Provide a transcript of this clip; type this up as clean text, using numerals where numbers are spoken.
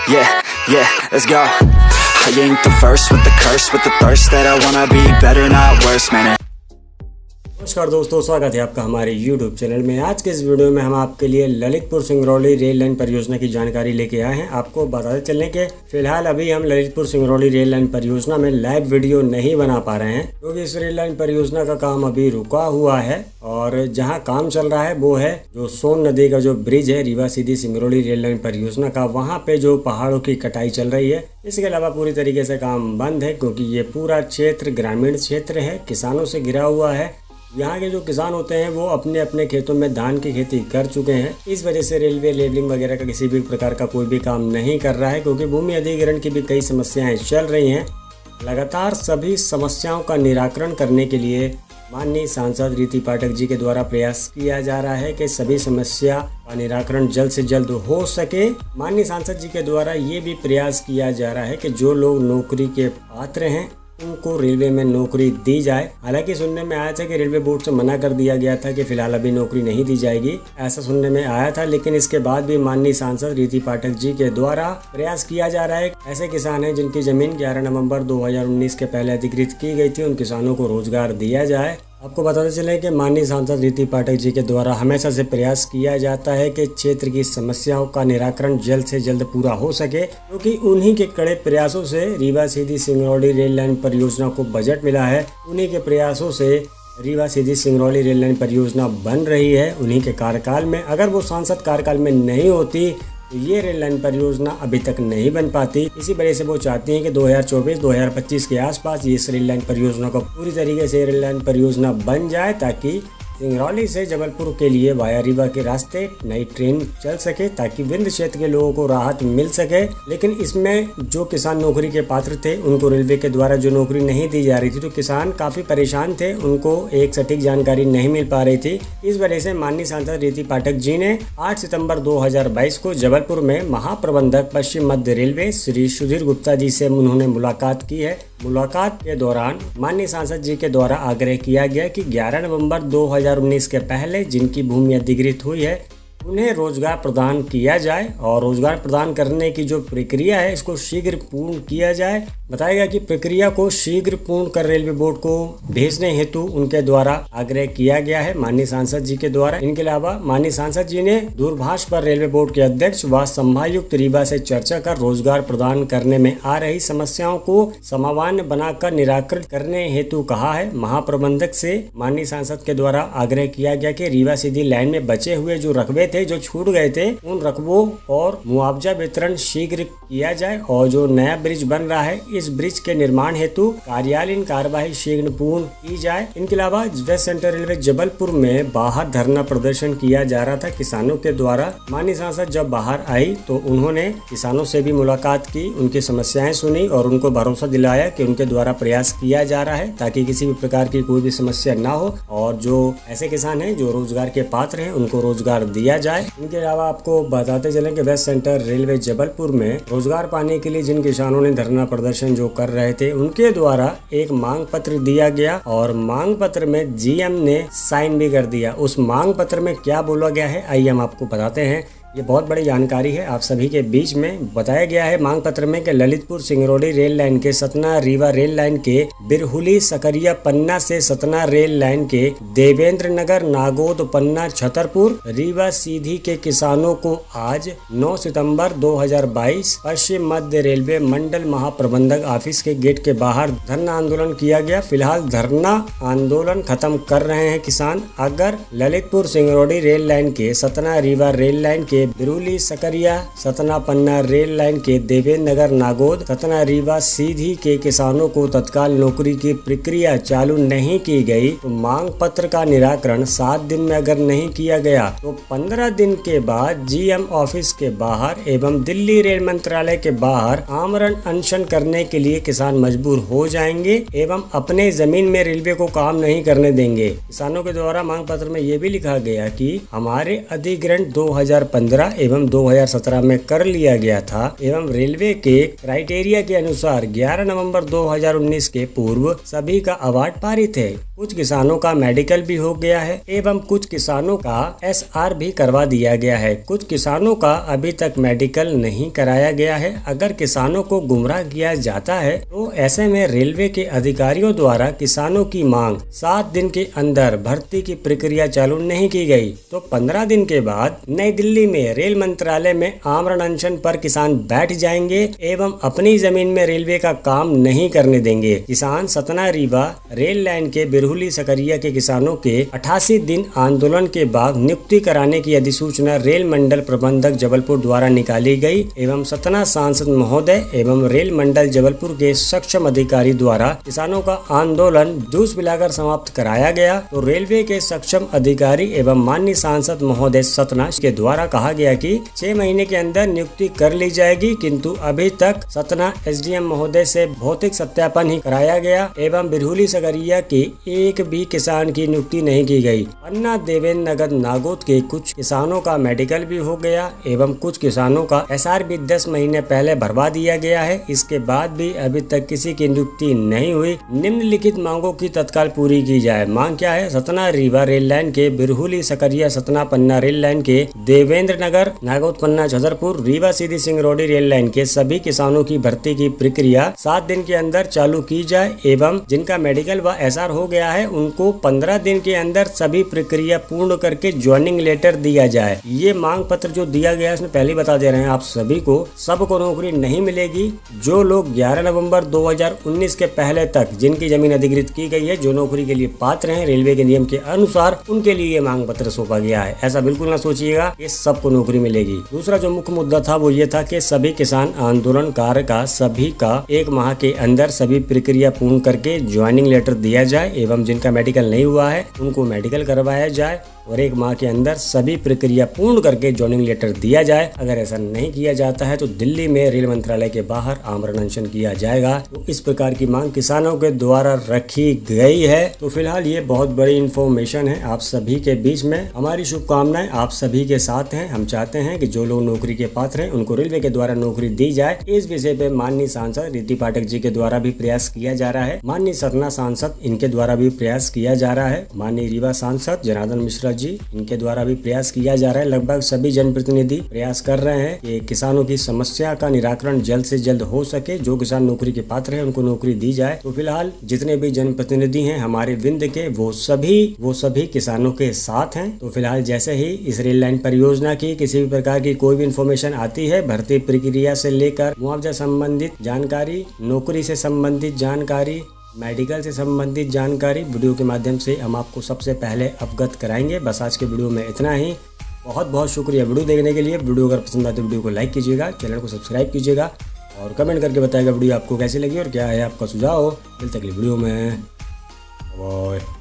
let's go. I ain't the first with the curse, with the thirst that I wanna be better, not worse, man. नमस्कार दोस्तों, स्वागत है आपका हमारे YouTube channel में। आज के इस वीडियो में हम आपके लिए ललितपुर सिंगरौली रेल लाइन परियोजना की जानकारी लेके आए हैं। आपको बताते चलने के फिलहाल अभी हम ललितपुर सिंगरौली रेल लाइन परियोजना में लाइव वीडियो नहीं बना पा रहे हैं क्योंकि इस रेल लाइन परियोजना का काम अभी रुका हुआ है और जहां काम चल रहा है वो है जो सोन नदी का जो ब्रिज है रीवा सीधी सिंगरौली रेल लाइन परियोजना का, वहाँ पे जो पहाड़ों की कटाई चल रही है। इसके अलावा पूरी तरीके से काम बंद है क्योंकि ये पूरा क्षेत्र ग्रामीण क्षेत्र है, किसानों से घिरा हुआ है। यहाँ के जो किसान होते हैं वो अपने अपने खेतों में धान की खेती कर चुके हैं। इस वजह से रेलवे लेबलिंग वगैरह का किसी भी प्रकार का कोई भी काम नहीं कर रहा है क्योंकि भूमि अधिग्रहण की भी कई समस्याएं चल रही हैं। लगातार सभी समस्याओं का निराकरण करने के लिए माननीय सांसद रीति पाठक जी के द्वारा प्रयास किया जा रहा है कि सभी समस्या का निराकरण जल्द से जल्द हो सके। माननीय सांसद जी के द्वारा ये भी प्रयास किया जा रहा है कि जो लोग नौकरी के पात्र हैं उनको रेलवे में नौकरी दी जाए। हालांकि सुनने में आया था कि रेलवे बोर्ड से मना कर दिया गया था कि फिलहाल अभी नौकरी नहीं दी जाएगी, ऐसा सुनने में आया था। लेकिन इसके बाद भी माननीय सांसद रीति पाठक जी के द्वारा प्रयास किया जा रहा है। ऐसे किसान हैं जिनकी जमीन 11 नवंबर 2019 के पहले अधिकृत की गई थी, उन किसानों को रोजगार दिया जाए। आपको बताते चले कि माननीय सांसद रीति पाठक जी के द्वारा हमेशा से प्रयास किया जाता है कि क्षेत्र की समस्याओं का निराकरण जल्द से जल्द पूरा हो सके क्योंकि उन्हीं के कड़े प्रयासों से रीवा सीधी सिंगरौली रेल लाइन परियोजना को बजट मिला है। उन्हीं के प्रयासों से रीवा सीधी सिंगरौली रेल लाइन परियोजना बन रही है। उन्हीं के कार्यकाल में, अगर वो सांसद कार्यकाल में नहीं होती तो ये रेल लाइन परियोजना अभी तक नहीं बन पाती। इसी वजह से वो चाहती हैं कि 2024-2025 के आसपास ये इस रेल लाइन परियोजना को पूरी तरीके से रेल लाइन परियोजना बन जाए ताकि सिंगरौली से जबलपुर के लिए वाया रीवा के रास्ते नई ट्रेन चल सके ताकि विंध्य क्षेत्र के लोगों को राहत मिल सके। लेकिन इसमें जो किसान नौकरी के पात्र थे उनको रेलवे के द्वारा जो नौकरी नहीं दी जा रही थी तो किसान काफी परेशान थे, उनको एक सटीक जानकारी नहीं मिल पा रही थी। इस वजह से माननीय सांसद रीति पाठक जी ने 8 सितंबर 2022 को जबलपुर में महाप्रबंधक पश्चिम मध्य रेलवे श्री सुधीर गुप्ता जी से उन्होंने मुलाकात की है। मुलाकात के दौरान माननीय सांसद जी के द्वारा आग्रह किया गया कि 11 नवंबर 2019 के पहले जिनकी भूमि अधिग्रहित हुई है उन्हें रोजगार प्रदान किया जाए और रोजगार प्रदान करने की जो प्रक्रिया है इसको शीघ्र पूर्ण किया जाए। बताया गया कि प्रक्रिया को शीघ्र पूर्ण कर रेलवे बोर्ड को भेजने हेतु उनके द्वारा आग्रह किया गया है माननीय सांसद जी के द्वारा। इनके अलावा माननीय सांसद जी ने दूरभाष पर रेलवे बोर्ड के अध्यक्ष व संभायुक्त रीवा से चर्चा कर रोजगार प्रदान करने में आ रही समस्याओं को समाधान बनाकर निराकृत करने हेतु कहा है। महाप्रबंधक से माननीय सांसद के द्वारा आग्रह किया गया कि रीवा सीधी लाइन में बचे हुए जो रकबे थे जो छूट गए थे उन रकबों और मुआवजा वितरण शीघ्र किया जाए और जो नया ब्रिज बन रहा है इस ब्रिज के निर्माण हेतु कार्यालयीन कार्यवाही शीघ्र पूर्ण की जाए। इनके अलावा वेस्ट सेंट्रल रेलवे जबलपुर में बाहर धरना प्रदर्शन किया जा रहा था किसानों के द्वारा। माननीय सांसद जब बाहर आई तो उन्होंने किसानों से भी मुलाकात की, उनकी समस्याएं सुनी और उनको भरोसा दिलाया कि उनके द्वारा प्रयास किया जा रहा है ताकि किसी भी प्रकार की कोई भी समस्या ना हो और जो ऐसे किसान हैं जो रोजगार के पात्र हैं उनको रोजगार दिया जाए। इनके अलावा आपको बताते चलें कि वेस्ट सेंटर रेलवे जबलपुर में रोजगार पाने के लिए जिन किसानों ने धरना प्रदर्शन जो कर रहे थे उनके द्वारा एक मांग पत्र दिया गया और मांग पत्र में जीएम ने साइन भी कर दिया। उस मांग पत्र में क्या बोला गया है आइए हम आपको बताते हैं। ये बहुत बड़ी जानकारी है आप सभी के बीच में। बताया गया है मांग पत्र में कि ललितपुर सिंगरौली रेल लाइन के सतना रीवा रेल लाइन के बिरहुली सकरिया पन्ना से सतना रेल लाइन के देवेंद्र नगर नागोद पन्ना छतरपुर रीवा सीधी के किसानों को आज 9 सितंबर 2022 पश्चिम मध्य रेलवे मंडल महाप्रबंधक ऑफिस के गेट के बाहर धरना आंदोलन किया गया। फिलहाल धरना आंदोलन खत्म कर रहे हैं किसान। अगर ललितपुर सिंगरौली रेल लाइन के सतना रीवा रेल लाइन के बिरुली सकरिया सतना पन्ना रेल लाइन के देवेंद्र नगर नागोद सतना रीवा सीधी के किसानों को तत्काल नौकरी की प्रक्रिया चालू नहीं की गई तो मांग पत्र का निराकरण 7 दिन में अगर नहीं किया गया तो 15 दिन के बाद जीएम ऑफिस के बाहर एवं दिल्ली रेल मंत्रालय के बाहर आमरण अनशन करने के लिए किसान मजबूर हो जाएंगे एवं अपने जमीन में रेलवे को काम नहीं करने देंगे। किसानों के द्वारा मांग पत्र में ये भी लिखा गया कि हमारे अधिग्रहण 2015 एवं 2017 में कर लिया गया था एवं रेलवे के क्राइटेरिया के अनुसार 11 नवंबर 2019 के पूर्व सभी का अवार्ड पारित है। कुछ किसानों का मेडिकल भी हो गया है एवं कुछ किसानों का SR भी करवा दिया गया है। कुछ किसानों का अभी तक मेडिकल नहीं कराया गया है। अगर किसानों को गुमराह किया जाता है तो ऐसे में रेलवे के अधिकारियों द्वारा किसानों की मांग 7 दिन के अंदर भर्ती की प्रक्रिया चालू नहीं की गई तो 15 दिन के बाद नई दिल्ली में रेल मंत्रालय में आमरण अनशन पर किसान बैठ जाएंगे एवं अपनी जमीन में रेलवे का काम नहीं करने देंगे। किसान सतना रीवा रेल लाइन के बिरहुली सकरिया के किसानों के 88 दिन आंदोलन के बाद नियुक्ति कराने की अधिसूचना रेल मंडल प्रबंधक जबलपुर द्वारा निकाली गई एवं सतना सांसद महोदय एवं रेल मंडल जबलपुर के सक्षम अधिकारी द्वारा किसानों का आंदोलन जूस पिलाकर समाप्त कराया गया तो रेलवे के सक्षम अधिकारी एवं माननीय सांसद महोदय सतना के द्वारा कहा गया कि 6 महीने के अंदर नियुक्ति कर ली जाएगी, किंतु अभी तक सतना SDM महोदय से भौतिक सत्यापन ही कराया गया एवं बिरहुली सकरिया के एक भी किसान की नियुक्ति नहीं की गई। पन्ना देवेंद्र नगर नागौद के कुछ किसानों का मेडिकल भी हो गया एवं कुछ किसानों का SR भी 10 महीने पहले भरवा दिया गया है। इसके बाद भी अभी तक किसी की नियुक्ति नहीं हुई। निम्नलिखित मांगों की तत्काल पूरी की जाए। मांग क्या है? सतना रीवा रेल लाइन के बिरहुली सकरिया सतना पन्ना रेल लाइन के देवेंद्र नगर नागौद पन्ना छतरपुर रीवा सीधी सिंगरौली रेल लाइन के सभी किसानों की भर्ती की प्रक्रिया 7 दिन के अंदर चालू की जाए एवं जिनका मेडिकल व SR हो गया है उनको 15 दिन के अंदर सभी प्रक्रिया पूर्ण करके ज्वाइनिंग लेटर दिया जाए। ये मांग पत्र जो दिया गया है इसमें पहले बता दे रहे हैं आप सभी को, सबको नौकरी नहीं मिलेगी। जो लोग 11 नवंबर 2019 के पहले तक जिनकी जमीन अधिकृत की गई है, जो नौकरी के लिए पात्र हैं रेलवे के नियम के अनुसार, उनके लिए ये मांग पत्र सौंपा गया है। ऐसा बिल्कुल ना सोचिएगा कि सबको नौकरी मिलेगी। दूसरा जो मुख्य मुद्दा था वो ये था कि सभी किसान आंदोलनकार का सभी का 1 माह के अंदर सभी प्रक्रिया पूर्ण करके ज्वाइनिंग लेटर दिया जाए एवं जिनका मेडिकल नहीं हुआ है उनको मेडिकल करवाया जाए और 1 माह के अंदर सभी प्रक्रिया पूर्ण करके ज्वाइनिंग लेटर दिया जाए। अगर ऐसा नहीं किया जाता है तो दिल्ली में रेल मंत्रालय के बाहर आमरण अनशन किया जाएगा। तो इस प्रकार की मांग किसानों के द्वारा रखी गई है। तो फिलहाल ये बहुत बड़ी इन्फॉर्मेशन है आप सभी के बीच में। हमारी शुभकामनाएं आप सभी के साथ हैं। हम चाहते हैं कि जो लोग नौकरी के पात्र हैं उनको रेलवे के द्वारा नौकरी दी जाए। इस विषय पे माननीय सांसद रिद्धि पाठक जी के द्वारा भी प्रयास किया जा रहा है। माननीय सतना सांसद इनके द्वारा भी प्रयास किया जा रहा है। माननीय रीवा सांसद जनार्दन मिश्रा जी इनके द्वारा भी प्रयास किया जा रहा है। लगभग सभी जनप्रतिनिधि प्रयास कर रहे हैं कि किसानों की समस्या का निराकरण जल्द से जल्द हो सके। जो किसान नौकरी के पात्र हैं उनको नौकरी दी जाए। तो फिलहाल जितने भी जनप्रतिनिधि हैं हमारे विंध्य के वो सभी किसानों के साथ हैं। तो फिलहाल जैसे ही इस रेल लाइन परियोजना की किसी भी प्रकार की कोई भी इन्फॉर्मेशन आती है, भर्ती प्रक्रिया से लेकर मुआवजा संबंधित जानकारी, नौकरी से संबंधित जानकारी, मेडिकल से संबंधित जानकारी, वीडियो के माध्यम से हम आपको सबसे पहले अवगत कराएंगे। बस आज के वीडियो में इतना ही। बहुत बहुत शुक्रिया वीडियो देखने के लिए। वीडियो अगर पसंद आए तो वीडियो को लाइक कीजिएगा, चैनल को सब्सक्राइब कीजिएगा और कमेंट करके बताइएगा वीडियो आपको कैसी लगी और क्या है आपका सुझाव। मिलते अगली वीडियो में। बाय।